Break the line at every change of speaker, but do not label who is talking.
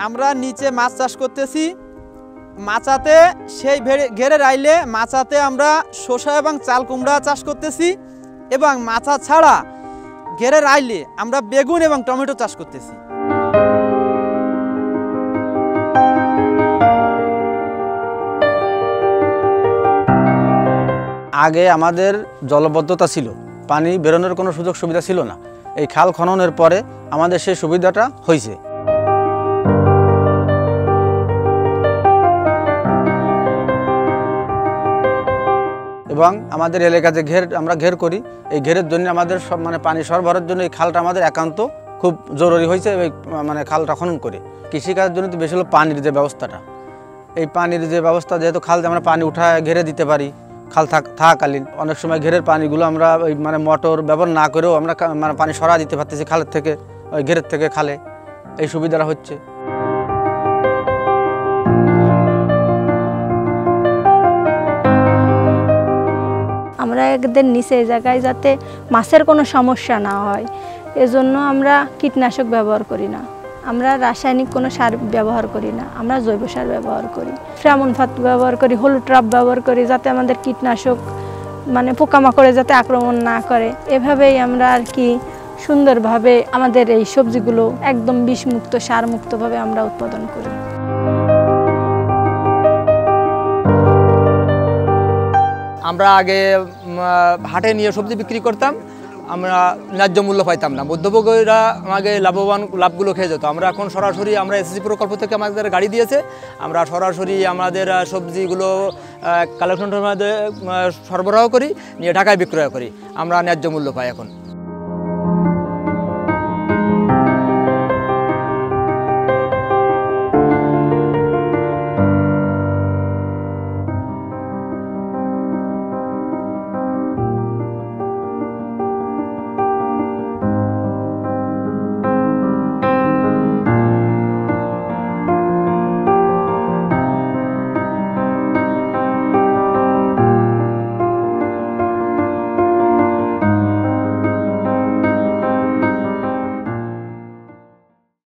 আমরা নিচে মাছ চাষ করতেছি, মাচাতে সেই ঘেরের আইলে মাচাতে আমরা শসা এবং চাল কুমড়া চাষ করতেছি, এবং মাচা ছাড়া ঘেরের আইলে আমরা বেগুন এবং টমেটো চাষ করতেছি।
আগে আমাদের জলবদ্ধতা ছিল, পানি বেরোনোর কোনো সুযোগ সুবিধা ছিল না। এই খাল খননের পরে আমাদের সেই সুবিধাটা হয়েছে। এবং আমাদের এলাকাতে আমরা ঘের করি, এই ঘেরের জন্য আমাদের সব পানি সরবরাহের জন্য এই খালটা আমাদের একান্ত খুব জরুরি হয়েছে। এই খালটা খনন করে কৃষিকাজের জন্য তো বেশি হলো পানির যে ব্যবস্থাটা, এই পানির যে ব্যবস্থা, যেহেতু খালতে আমরা পানি উঠায় ঘেরে দিতে পারি, খাল থাকাকালীন অনেক সময় ঘেরের পানিগুলো আমরা ওই মোটর ব্যবহার না করেও আমরা পানি সরা দিতে পারতেছি খালের থেকে, ওই ঘেরের থেকে খালে, এই সুবিধাটা হচ্ছে।
আমরা এদের নিচে জায়গায় যাতে মাছের কোনো সমস্যা না হয়, এজন্য আমরা কীটনাশক ব্যবহার করি না, আমরা রাসায়নিক কোনো সার ব্যবহার করি না, আমরা জৈব সার ব্যবহার করি, ফ্রামনফাত ব্যবহার করি, হলুদ ট্রাপ ব্যবহার করি, যাতে আমাদের কীটনাশক পোকামাকড়ে যাতে আক্রমণ না করে। এভাবেই আমরা আর কি সুন্দরভাবে আমাদের এই সবজিগুলো একদম বিষমুক্ত সারমুক্তভাবে আমরা উৎপাদন করি।
আমরা আগে হাটে নিয়ে সবজি বিক্রি করতাম, আমরা ন্যায্য মূল্য পাইতাম না, মধ্যভোগীরা আমাকে লাভগুলো খেয়ে যেত। আমরা এখন সরাসরি আমরা SACP প্রকল্প থেকে আমাদের গাড়ি দিয়েছে, আমরা সরাসরি আমাদের সবজিগুলো কালেকশনের মধ্যে সরবরাহ করি, নিয়ে ঢাকায় বিক্রয় করি, আমরা ন্যায্য মূল্য পাই এখন।